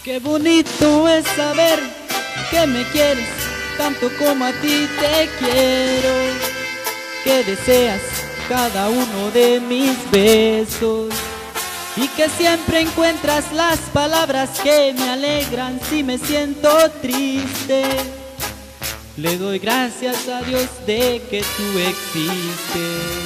Qué bonito es saber que me quieres tanto como a ti te quiero, que deseas cada uno de mis besos y que siempre encuentras las palabras que me alegran si me siento triste. Le doy gracias a Dios de que tú existes.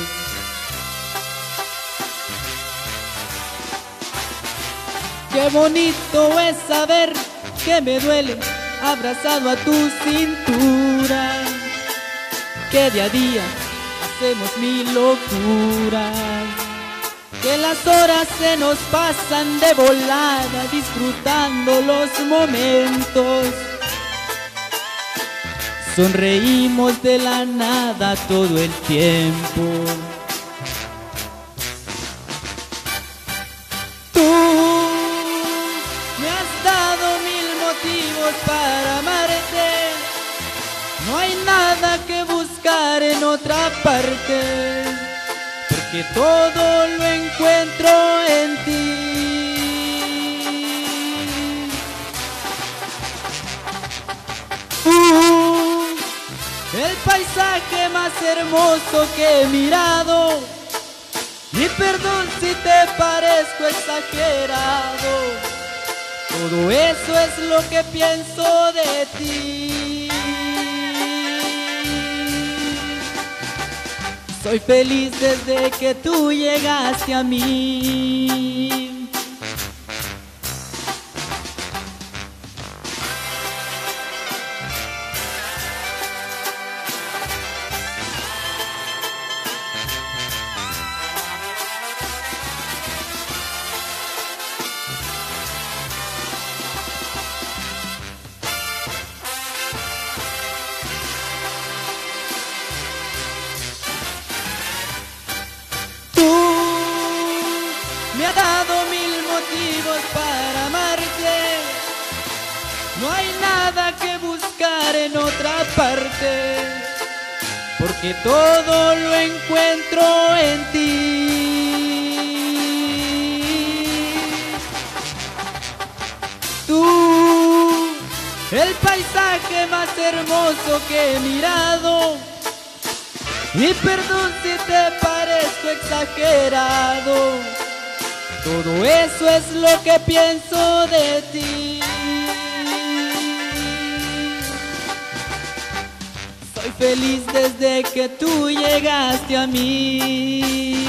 Qué bonito es saber que me duele abrazado a tu cintura, que día a día hacemos mil locuras, que las horas se nos pasan de volada disfrutando los momentos. Sonreímos de la nada todo el tiempo. Para amarte, no hay nada que buscar en otra parte, porque todo lo encuentro en ti. El paisaje más hermoso que he mirado, y perdón si te parezco exagerado, todo eso es lo que pienso de ti. Soy feliz desde que tú llegaste a mí. Me ha dado mil motivos para amarte, no hay nada que buscar en otra parte, porque todo lo encuentro en ti. Tú, el paisaje más hermoso que he mirado, y perdón si te parezco exagerado, todo eso es lo que pienso de ti. Soy feliz desde que tú llegaste a mí.